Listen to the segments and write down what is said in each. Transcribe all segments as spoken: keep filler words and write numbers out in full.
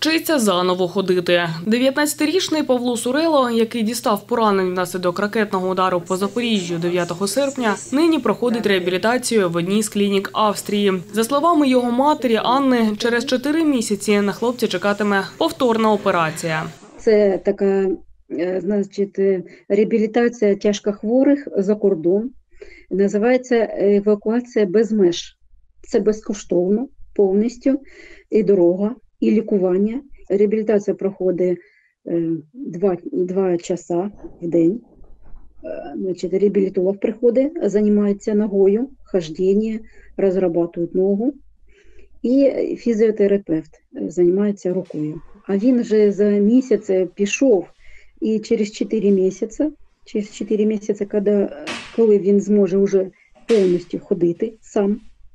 Вчиться заново ходити. дев'ятнадцятирічний Павло Сурело, який дістав поранень внаслідок ракетного удару по Запоріжжю дев'ятого серпня, нині проходить реабілітацію в одній з клінік Австрії. За словами його матері Анни, через чотири місяці на хлопця чекатиме повторна операція. Це така, значить, реабілітація тяжкохворих за кордон. Називається евакуація без меж. Це безкоштовно, повністю, і дорога, і лікування. Реабілітація проходить два, два часа в день. Значить, реабілітолог приходить, займається ногою, хождіння, розробляє ногу. І фізіотерапевт займається рукою. А він вже за місяць пішов, і через чотири місяці, через чотири місяці, коли, коли він зможе вже повністю ходити сам,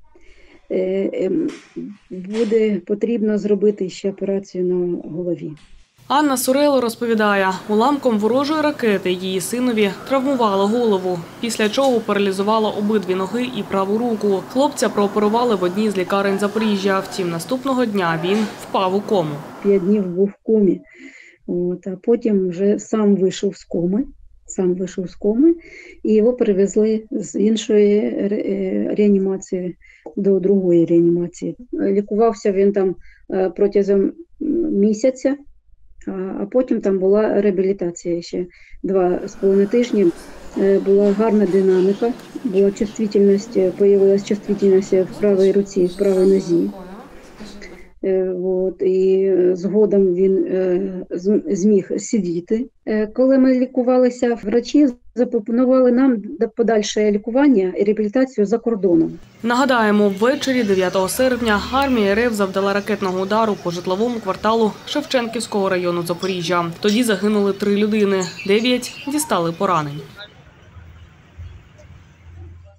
буде потрібно зробити ще операцію на голові. Анна Сурело розповідає, уламком ворожої ракети її синові травмувало голову, після чого паралізувало обидві ноги і праву руку. Хлопця прооперували в одній з лікарень Запоріжжя, втім наступного дня він впав у кому. П'ять днів був в комі, от, а потім вже сам вийшов з коми, сам вийшов з коми, і його перевезли з іншої реанімації до другої реанімації. Лікувався він там протягом місяця. А потім там була реабілітація ще два з половиною тижні. Була гарна динаміка, була чувствительність, появилась чувствительність в правій руці, в правій нозі. От, і згодом він зміг сидіти. Коли ми лікувалися, врачі запропонували нам подальше лікування і реабілітацію за кордоном. Нагадаємо, ввечері дев'ятого серпня армія РФ завдала ракетного удару по житловому кварталу Шевченківського району Запоріжжя. Тоді загинули три людини, дев'ять дістали поранень.